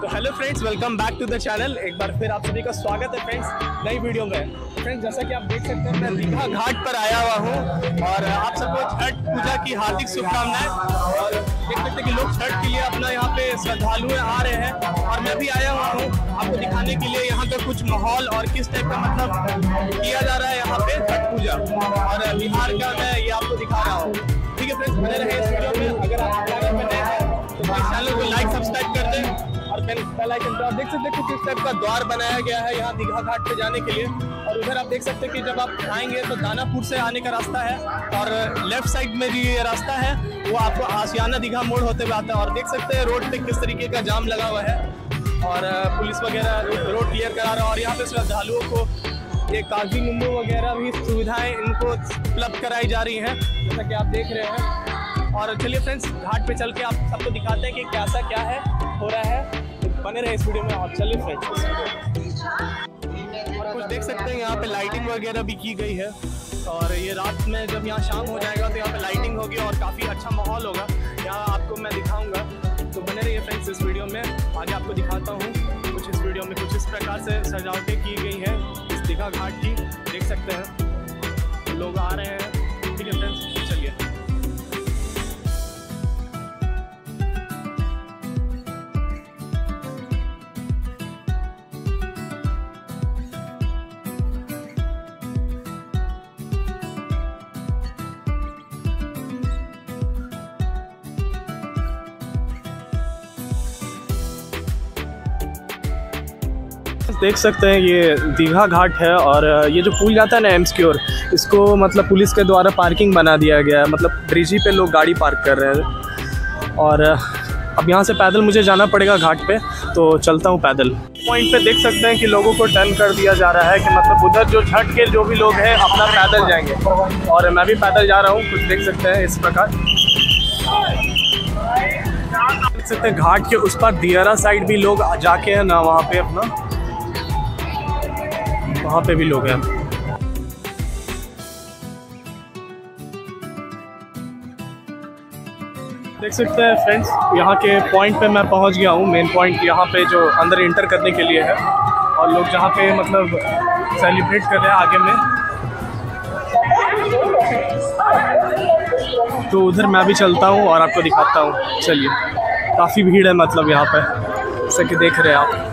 तो hello friends, welcome back to the channel. एक बार फिर आप सभी का स्वागत है फ्रेंड्स नई वीडियो में। फ्रेंड्स, जैसा कि आप देख सकते हैं, मैं दीघा घाट पर आया हुआ हूँ और आप सबको छठ पूजा की हार्दिक शुभकामनाएं। और देख सकते हैं कि लोग छठ के लिए अपना यहाँ पे श्रद्धालु आ रहे हैं और मैं भी आया हुआ हूँ आपको दिखाने के लिए यहाँ का कुछ माहौल और किस टाइप का मतलब किया जा रहा है यहाँ पे छठ पूजा और बिहार का मैं ये आपको दिखा रहा हूँ। ठीक है फ्रेंड्स, बने रहे इस वीडियो में। अगर आप चैनल में नए हैं तो प्लीज चैनल को लाइक सब्सक्राइब कर दें और बेल आइकन पर। आप देख सकते हैं कुछ इस टाइप का द्वार बनाया गया है यहाँ दीघा घाट पे जाने के लिए। और उधर आप देख सकते हैं कि जब आप आएंगे तो दानापुर से आने का रास्ता है और लेफ्ट साइड में जो ये रास्ता है वो आपको आशियाना दीघा मोड़ होते हुए आता है। और देख सकते हैं रोड पे किस तरीके का जाम लगा हुआ है और पुलिस वगैरह रोड क्लियर करा रहा है। और यहाँ पे श्रद्धालुओं को ये कागजी नींबू वगैरह भी सुविधाएं इनको उपलब्ध कराई जा रही हैं, जैसा कि आप देख रहे हैं। और चलिए फ्रेंड्स, घाट पे चल के आप सबको दिखाते हैं कि कैसा क्या है हो रहा है। तो बने रहे इस वीडियो में। और चलिए फ्रेंड्स, और कुछ देख सकते हैं यहाँ पे लाइटिंग वगैरह भी की गई है। और ये रात में जब यहाँ शाम हो जाएगा तो यहाँ पे लाइटिंग होगी और काफ़ी अच्छा माहौल होगा। यहाँ आपको मैं दिखाऊंगा, तो बने रहिए फ्रेंड्स इस वीडियो में। आगे आपको दिखाता हूँ कुछ इस वीडियो में कुछ इस प्रकार से सजावटें की गई हैं इस दीघा घाट की। देख सकते हैं लोग आ रहे हैं। ठीक है फ्रेंड्स, चलिए। देख सकते हैं ये दीघा घाट है और ये जो पुल जाता है ना एम्स की ओर, इसको मतलब पुलिस के द्वारा पार्किंग बना दिया गया है। मतलब ब्रिज ही पे लोग गाड़ी पार्क कर रहे हैं। और अब यहाँ से पैदल मुझे जाना पड़ेगा घाट पे, तो चलता हूँ पैदल। पॉइंट पे देख सकते हैं कि लोगों को टर्न कर दिया जा रहा है कि मतलब उधर जो छठ के जो भी लोग हैं अपना पैदल जाएंगे और मैं भी पैदल जा रहा हूँ। कुछ देख सकते हैं इस प्रकार। देख सकते हैं घाट के उस पर दियारा साइड भी लोग जाके हैं ना, वहाँ पे अपना वहाँ पे भी लोग हैं। देख सकते हैं फ्रेंड्स, यहाँ के पॉइंट पे मैं पहुँच गया हूँ। मेन पॉइंट यहाँ पे जो अंदर इंटर करने के लिए है और लोग जहाँ पे मतलब सेलिब्रेट कर रहे हैं आगे में, तो उधर मैं भी चलता हूँ और आपको दिखाता हूँ। चलिए, काफ़ी भीड़ है मतलब यहाँ पे, जैसे कि देख रहे हैं आप।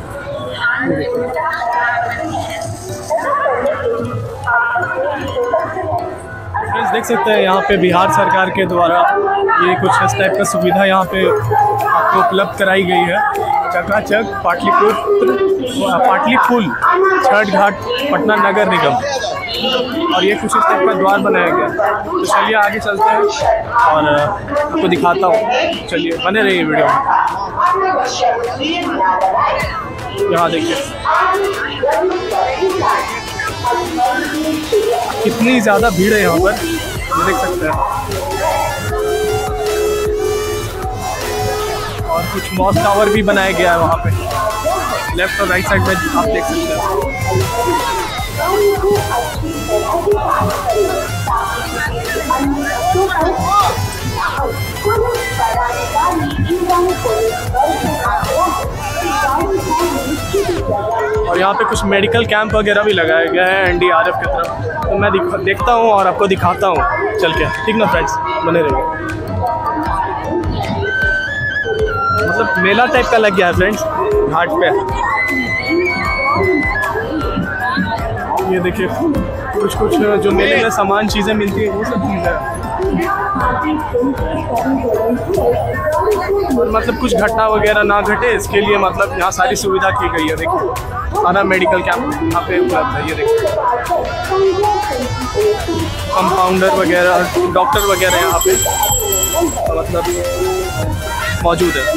देख सकते हैं यहाँ पे बिहार सरकार के द्वारा ये कुछ इस टाइप का सुविधा यहाँ पे आपको उपलब्ध कराई गई है। चकाचक पाटलिपुल छठ घाट पटना नगर निगम। और ये कुछ इस टाइप का द्वार बनाया गया। तो चलिए आगे चलते हैं और आपको दिखाता हूँ। चलिए बने रहिए वीडियो में। यहाँ देखिए कितनी ज़्यादा भीड़ है यहाँ पर, ये देख सकते हैं। और कुछ मॉस टावर भी बनाया गया है वहाँ पे, लेफ्ट और राइट साइड में आप देख सकते हैं। और यहाँ पे कुछ मेडिकल कैंप वगैरह भी लगाया गया है NDRF की तरफ। तो मैं देखता हूँ और आपको दिखाता हूँ चल के। ठीक ना फ्रेंड्स, बने रहिए। मतलब मेला टाइप का लग गया है फ्रेंड्स घाट पे। ये देखिए कुछ कुछ जो मेले में सामान चीज़ें मिलती है वो सब चीज़ है। और मतलब कुछ घटना वगैरह ना घटे इसके लिए मतलब यहाँ सारी सुविधा की गई है। देखिए सारा मेडिकल कैंप यहाँ पे उपलब्ध है। ये देखिए कंपाउंडर वगैरह, डॉक्टर वगैरह यहाँ पे मतलब मौजूद है।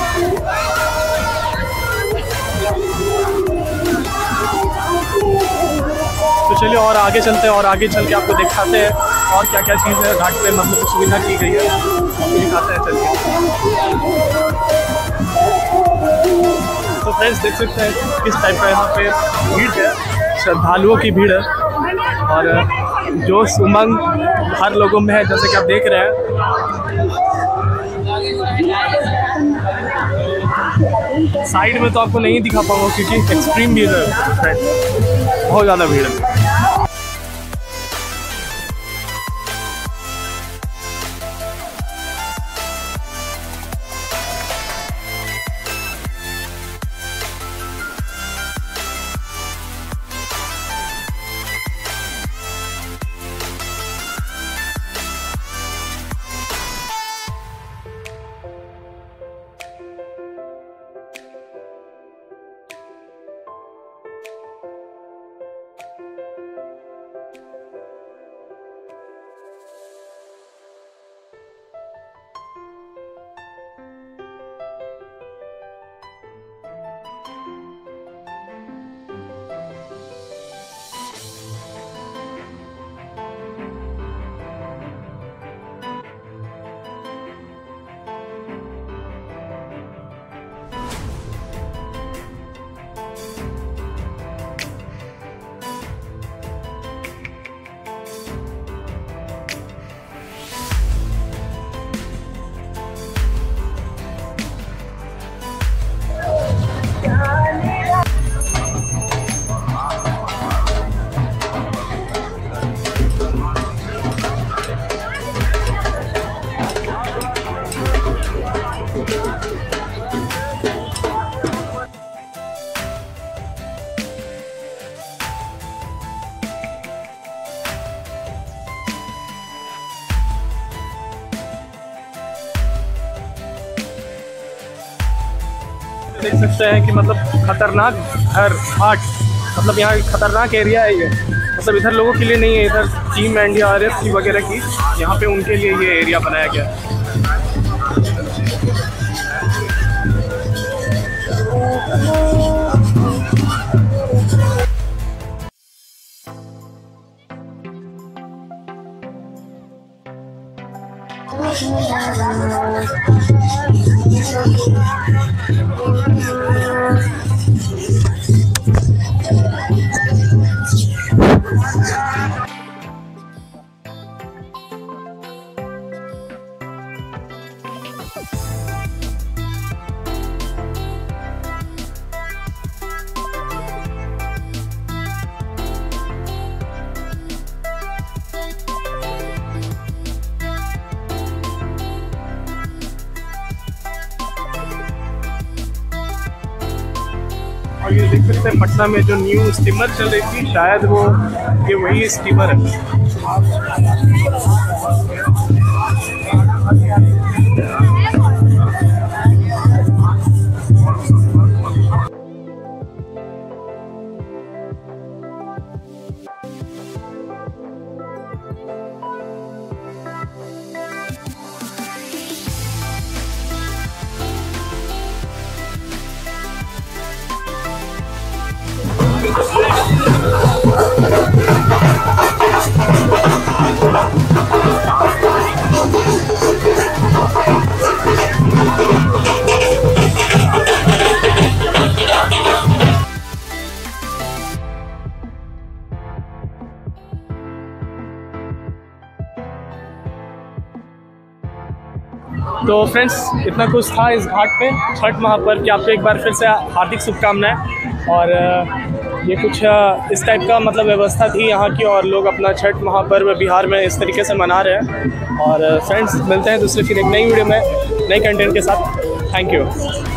तो चलिए और आगे चलते हैं और आगे चल के आपको दिखाते हैं और क्या क्या चीज़ है घाट पे मतलब सुविधा की गई है, आपको दिखाते हैं। चलिए। तो फ्रेंड्स देख सकते हैं किस टाइप का यहाँ पे भीड़ है, श्रद्धालुओं की भीड़ है और जोश उमंग हर लोगों में है, जैसे कि आप देख रहे हैं। साइड में तो आपको नहीं दिखा पाऊंगा क्योंकि एक्सट्रीम भीड़ है फ्रेंड्स, बहुत ज़्यादा भीड़ है। देख सकते हैं कि मतलब खतरनाक घर घाट, मतलब यहाँ खतरनाक एरिया है ये, मतलब इधर लोगों के लिए नहीं है, इधर टीम एनडीआरएफ की वगैरह की यहाँ पे उनके लिए ये एरिया बनाया गया है। और ये देख सकते हैं पटना में जो न्यू स्टीमर चल रही थी, शायद वो ये वही स्टीमर है। तो फ्रेंड्स इतना कुछ था इस घाट पे छठ महापर्व की। आपको एक बार फिर से हार्दिक शुभकामनाएं। और ये कुछ इस टाइप का मतलब व्यवस्था थी यहाँ की, और लोग अपना छठ महापर्व बिहार में इस तरीके से मना रहे हैं। और फ्रेंड्स मिलते हैं दूसरे फिर एक नई वीडियो में नए कंटेंट के साथ। Thank you.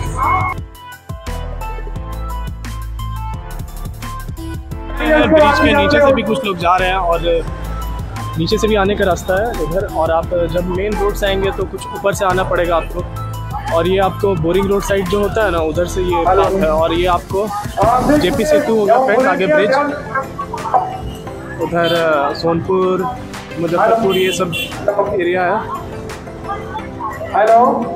ब्रिज के नीचे से भी कुछ लोग जा रहे हैं और नीचे से भी आने का रास्ता है इधर। और आप जब मेन रोड से आएंगे तो कुछ ऊपर से आना पड़ेगा आपको। और ये आपको बोरिंग रोड साइड जो होता है ना, उधर से ये पार्क है। और ये आपको जेपी सेतु होगा फ्रेंड्स, आगे ब्रिज, उधर सोनपुर, मुजफ्फरपुर, ये सब एरिया है। हेलो।